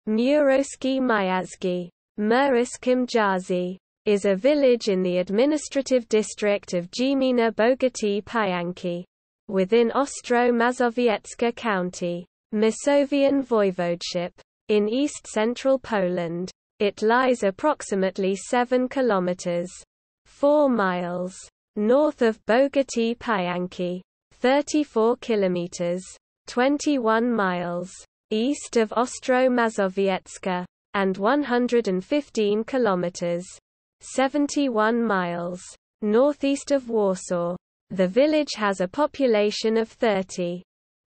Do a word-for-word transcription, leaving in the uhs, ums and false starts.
Murawskie-Miazgi, Murawskie-Miazgi, is a village in the administrative district of Gmina Bogaty within Ostro-Mazowiecka County, Masovian Voivodeship, in east-central Poland. It lies approximately seven kilometers (four miles) north of Bogaty Pająki, thirty-four kilometers (twenty-one miles) east of Ostro-Mazowiecka, and one hundred fifteen kilometers (seventy-one miles) northeast of Warsaw. The village has a population of thirty.